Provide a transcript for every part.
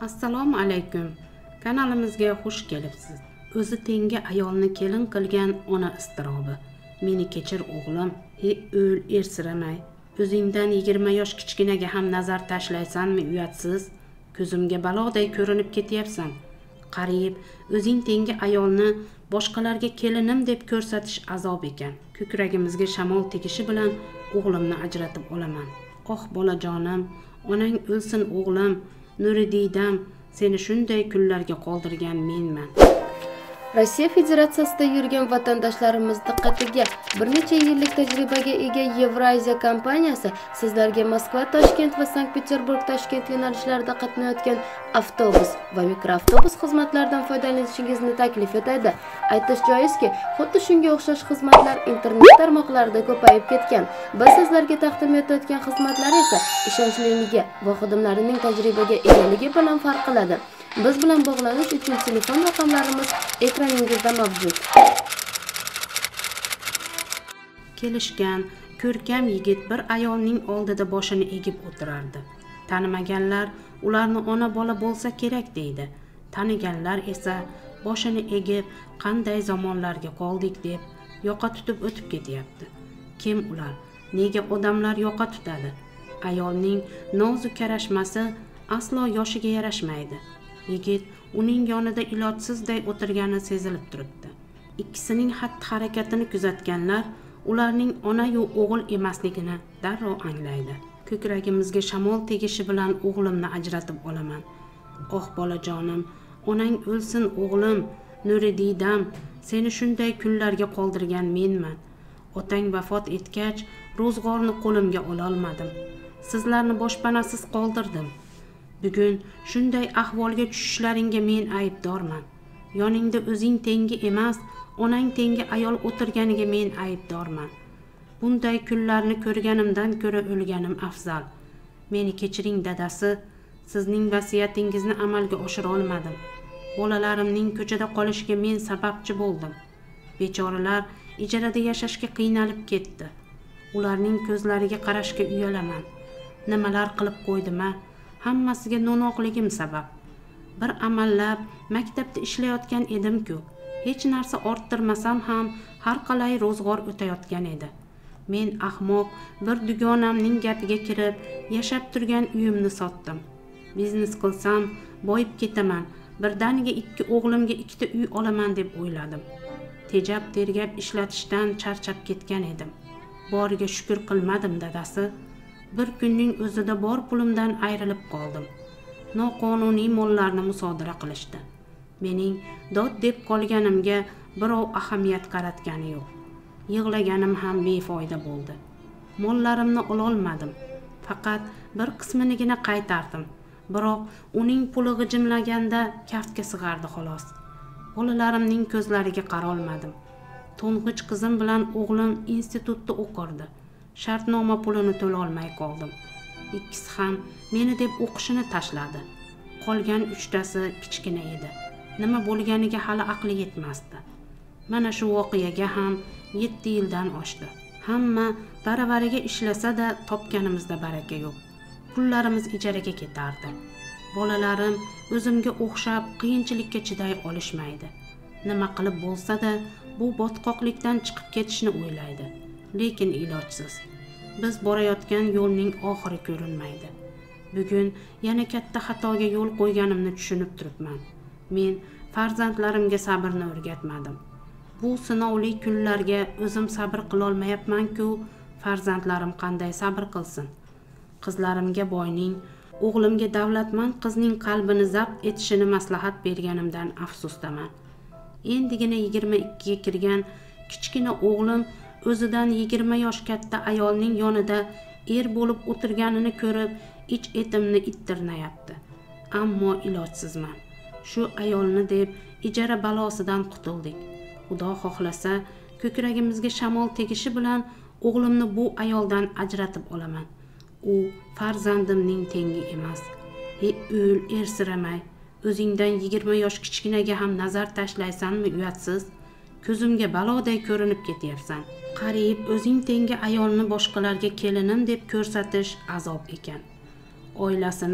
Assalomu alaykum. Kanalimizga xush kelibsiz. O'zi tengi ayolni kelin qilgan ona iztirobi. Meni kechir o'g'lim, o'l ersiramay. O'zingdan 20 yosh kichkinaga ham nazar tashlaysanmi uyatsiz? Ko'zimga baloday ko'rinib ketyapsan. Qariyib, o'zing tengi ayolni boshqalarga kelinim deb ko'rsatish azob ekan. Ko'kragimizga shamol tegishi bilan o'g'limni ajratib olaman. Oh bolajonim, onang o'lsin o'g'lim, Nuridiydam, seni shunday kunlarga qoldirgan menman. Rossiya Federatsiyasida yurgan vatandoshlarimiz diqqatiga bir necha yillik tajribaga ega Yevroaziya kompaniyasi sizlarga Moskva, Toshkent va Sankt-Peterburg, Toshkent yo'nalishlarida qatnayotgan avtobus va mikroavtobus xizmatlaridan foydalanishingizni taklif etadi. Aytish joizki, xuddi shunga o'xshash xizmatlar internet tarmoqlarida ko'payib ketgan. Biz sizlarga taqdim etayotgan xizmatlar esa ishonchliligi va xodimlarining tajribaga egaligi bilan farq qiladi. Biz bilan bog'lanish uchun telefon raqamlarimiz ekraningizda mavjud. Kelishgan, ko'rkam yigit bir ayolning oldida boshini egib o'tirardi. Tanimaganlar ularni ona bola bo'lsa kerak deydi. Taniganlar esa boshini egib, qanday zamonlarga qoldik deb yoqa tutib o'tib ketyapti. Kim ular? Nega odamlar yoqa tutadi? Ayolning nozik karashmasi aslo yoshiga yarashmaydi. Yigit uning yonida ilojsizday o'tirgani sezilib turibdi. Ikkisining xatti-harakatini kuzatganlar ularning ona-yu o'g'il emasligini darrov anglaydi. Ko'kragimizga shamol tegishi bilan o'g'limni ajratib olaman. Oh bolajonim, onang o'lsin o'g'lim, Nuridiydam, seni shunday kunlarga qoldirgan menman. Otang vafot etgach, ro'zg'orni qo'limga ola olmadim. Sizlarni boshpanasiz qoldirdim. Bugun shunday ahvolga tushishlaringga men aybdorman. Yoningda o'zing tengi emas, onang tengi ayol o'tirganiga men aybdorman. Bunday kunlarni ko'rganimdan ko'ra o'lganim afzal. Meni kechiring dadasi, sizning vasiyatingizni amalga oshira olmadim. Bolalarimning ko'chada qolishiga men sababchi bo'ldim. Bechoralar ijarada yashashga qiynalib ketdi. Ularning ko'zlariga qarashga uyalaman. Nimalar qilib qo'ydim-a? Hammasiga no'noqligim sabab. Bir amallab maktabda ishlayotgan edim-ku. Hech narsa orttirmasam ham har qalay ro'zg'or o'tayotgan edi. Men ahmoq bir dugonamning gapiga kirib, yashab turgan uyimni sotdim. Biznes qilsam boyib ketaman. Birdaniga 2 o'g'limga 2 ta uy olaman deb o'yladim. Tejab tergab ishlatishdan charchab ketgan edim. Boriga shukr qilmadim dadasi. Bir kunning o'zida bor pulimdan ayrilib qoldim. Noqonuniy mollarni musodara qilishdi. Mening dod deb qolganimga birov ahamiyat qaratgani yo'q. Yig'laganim ham befoyda bo'ldi. Mollarimni ola olmadim. Faqat bir qisminigina qaytardim. Biroq uning puli g'ijimlaganda kaftga sig'ardi xolos. Bolalarimning ko'zlariga qara olmadim. To'ng'ich qizim bilan o'g'lim institutda o'qirdi. Shartnoma pulini to'la olmay qoldim. Ikkisi ham meni deb o'qishini tashladi. Qolgan 3tasi kichkina edi. Nima bo'lganiga hali aqli yetmasdi. Mana shu voqeaga ham 7 yildan oshdi. Hamma baravariga ishlasa-da topganimizda baraka yo'q. Pullarimiz ijaraga ketardi. Bolalarim o'zimga o'xshab qiyinchilikka chiday olishmaydi. Nima qilib bo'lsa-da bu botqoqlikdan chiqib ketishni o'ylaydi. Lekin ilojsiz. Biz borayotgan yo'lning oxiri ko'rinmaydi. Bugun yana katta xatoga yo'l qo'yganimni tushunib turibman. Men farzandlarimga sabrni o'rgatmadim. Bu sinovli kunlarga o'zim sabr qila olmayapman-ku, farzandlarim qanday sabr qilsin? Qizlarimga boyning, o'g'limga davlatmand qizning qalbini zabt etishini maslahat berganimdan afsusdaman. Endigina 22 ga kirgan kichkina o'g'lim o'zidan 20 yosh katta ayolning yonida er bo'lib o'tirganini ko'rib, ich-etimni ittirnayapti. Ammo ilojsizman. Shu ayolni deb ijara balosidan qutuldik. Xudo xohlasa, ko'kragimizga shamol tegishi bilan o'g'limni bu ayoldan ajratib olaman. U farzandimning tengi emas. O'l ersiramay. O'zingdan 20 yosh kichkinaga ham nazar tashlaysanmi uyatsiz? Ko'zimga baloday ko'rinib ketyapsan. Qariyib o'zing tengi ayolni boshqalarga kelinim deb ko'rsatish azob ekan. Oilasini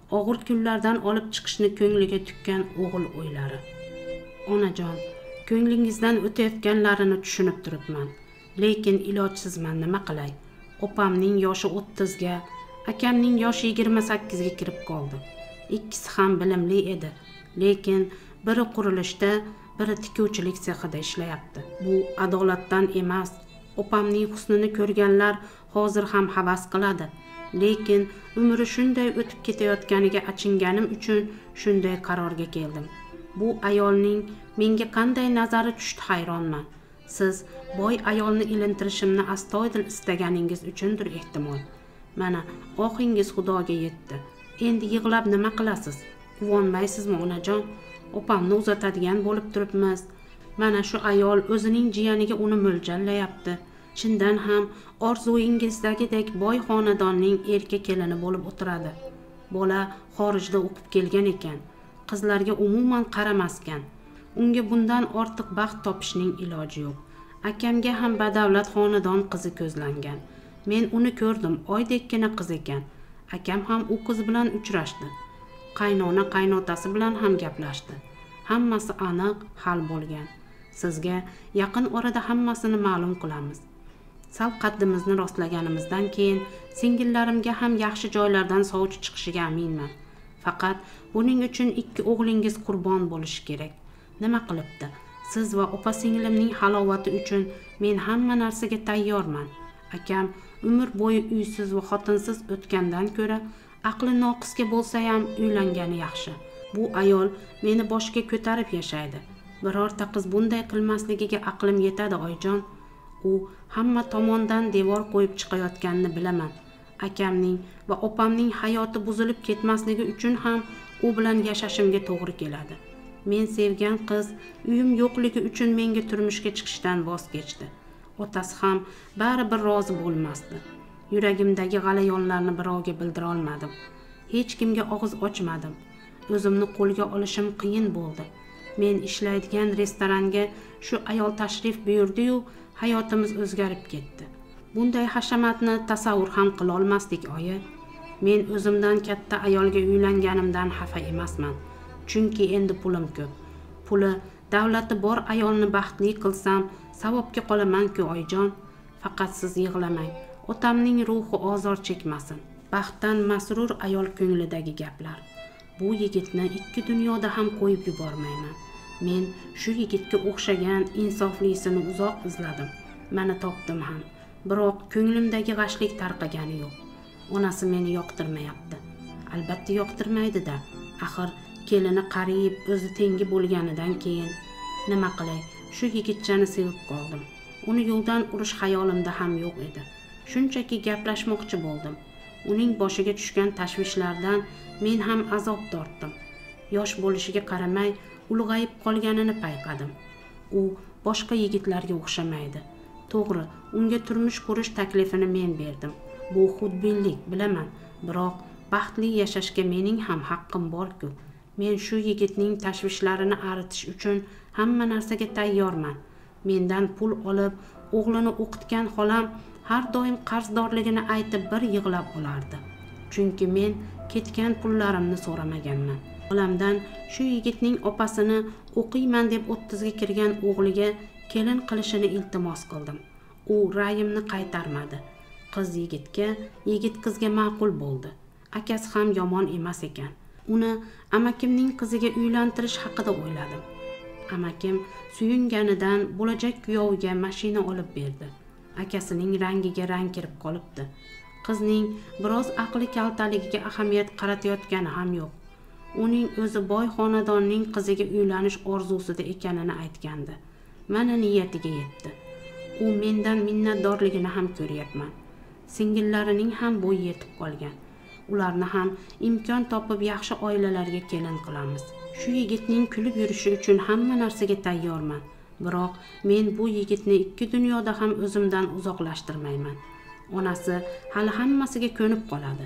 og'ir kunlardan olib chiqishni ko'ngliga tukkan o'g'il o'ylari. Onajon, ko'nglingizdan o'tayotganlarini tushunib turibman, lekin ilojsizman, nima qilay? Opamning yoshi 30 ga, akamning yoshi 28 ga kirib qoldi. Ikkisi ham bilimli edi, lekin biri qurilishda, biri tikuvchilik sexida ishlayapti. Bu adolatdan emas. Opamning husnini ko'rganlar hozir ham havas qiladi, lekin umri shunday o'tib ketayotganiga achinganim uchun shunday qarorga keldim. Bu ayolning menga qanday nazari tushdi, hayronman. Siz boy ayolni ilintirishimni astoydil istaganingiz uchundir ehtimol. Mana oxingiz Xudoga yetdi. Endi yig'lab nima qilasiz? Quvonmaysizmi onajon? Opamni uzatadigan bo'lib turibmiz. Mana shu ayol o'zining jiyaniga uni mo'ljallayapti. Chindan ham orzuyingizdagidek boy xonadonning erkak kelini bo'lib o'tiradi. Bola xorijda o'qib kelgan ekan, qizlarga umuman qaramaskan. Unga bundan ortiq baxt topishning iloji yo'q. Akamga ham badavlat xonadon qizi ko'zlangan. Men uni ko'rdim, oydekkina qiz ekan. Akam ham u qiz bilan uchrashdi. Qaynona qaynotasi bilan ham gaplashdi. Hammasi aniq hal bo'lgan. Sizga yaqin orada hammasini ma'lum qilamiz. Sal qaddimizni rostlaganimizdan keyin singillarimga ham yaxshi joylardan sovchi chiqishiga aminman. Faqat buning uchun 2 o'g'lingiz qurbon bo'lishi kerak. Nima qilibdi? Siz va opa-singlimning halovati uchun men hamma narsaga tayyorman. Akam umr bo'yi uysiz va xotinsiz o'tgandan ko'ra aqli noqisga bo'lsa ham uylangani yaxshi. Bu ayol meni boshga ko'tarib yashaydi. Birorta qiz bunday qilmasligiga aqlim yetadi, oyijon. U hamma tomondan devor qo'yib chiqayotganini bilaman. Akamning va opamning hayoti buzilib ketmasligi uchun ham u bilan yashashimga to'g'ri keladi. Men sevgan qiz uyim yo'qligi uchun menga turmushga chiqishdan voz kechdi. Otasi ham baribir rozi bo'lmasdi. Yuragimdagi g'alayonlarni birovga bildira olmadim. Hech kimga og'iz ochmadim. O'zimni qo'lga olishim qiyin bo'ldi. Men ishlaydigan restoranga shu ayol tashrif buyurdi-yu, hayotimiz o'zgarib ketdi. Bunday hashamatni tasavvur ham qila olmasdik, oyi. Men o'zimdan katta ayolga uylanganimdan xafa emasman. Chunki endi pulim ko'p. Puli davlati bor ayolni baxtli qilsam, savobga qolaman-ku, oyijon. Faqat siz yig'lamang. Otamning ruhi ozor chekmasin. Baxtdan masrur ayol ko'nglidagi gaplar. Bu yigitni 2 dunyoda ham qo'yib yubormayman. Men shu yigitga o'xshagan insoflisini uzoq izladim. Mana topdim ham. Biroq ko'nglimdagi g'ashlik tarqagani yo'q. Onasi meni yoqtirmayapti. Albatta yoqtirmaydi-da. Axir kelini qariyib, o'zi tengi bo'lganidan keyin nima qilay? Shu yigitchani sevib qoldim. Uni yo'ldan urish xayolimda ham yo'q edi. Shunchaki gaplashmoqchi bo'ldim. Uning boshiga tushgan tashvishlardan men ham azob tortdim. Yosh bo'lishiga qaramay, ulg'ayib qolganini payqadim. U boshqa yigitlarga o'xshamaydi. To'g'ri, unga turmush qurish taklifini men berdim. Bu xudbinlik, bilaman, biroq baxtli yashashga mening ham haqqim bor-ku. Men shu yigitning tashvishlarini aritish uchun hamma narsaga tayyorman. Mendan pul olib, o'g'lini o'qitgan xolam har doim qarzdorligini aytib bir yig'lab olardi. Chunki men ketgan pullarimni so'ramaganman. Xolamdan shu yigitning opasini o'qiyman deb 30 ga kirgan o'g'liga kelin qilishini iltimos qildim. U ra'yimni qaytarmadi. Qiz yigitga, yigit qizga ma'qul bo'ldi. Akasi ham yomon emas ekan. Uni amakimning qiziga uylantirish haqida o'yladim. Amakim suyunganidan bo'lajak kuyoviga mashina olib berdi. Akasining rangiga rang kirib qolibdi. Qizning biroz aqli kaltaligiga ahamiyat qaratayotgani ham yo'q. Uning o'zi boy xonadonning qiziga uylanish orzusida ekanini aytgandi. Mana niyatiga yetdi. U mendan minnatdorligini ham ko'ryapman. Singillarining ham bo'yi yetib qolgan. Ularni ham imkon topib yaxshi oilalarga kelin qilamiz. Shu yigitning kulib yurishi uchun hamma narsaga tayyorman. Biroq men bu yigitni 2 dunyoda ham o'zimdan uzoqlashtirmayman. Onasi hali hammasiga ko'nib qoladi.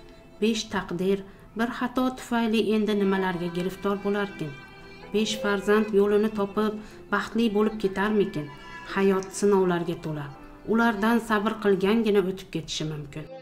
5 taqdir bir xato tufayli endi nimalarga giriftor bo'larkin? 5 farzand yo'lini topib baxtli bo'lib ketarmikin? Hayot sinovlarga to'la. Ulardan sabr qilgangina o'tib ketishi mumkin.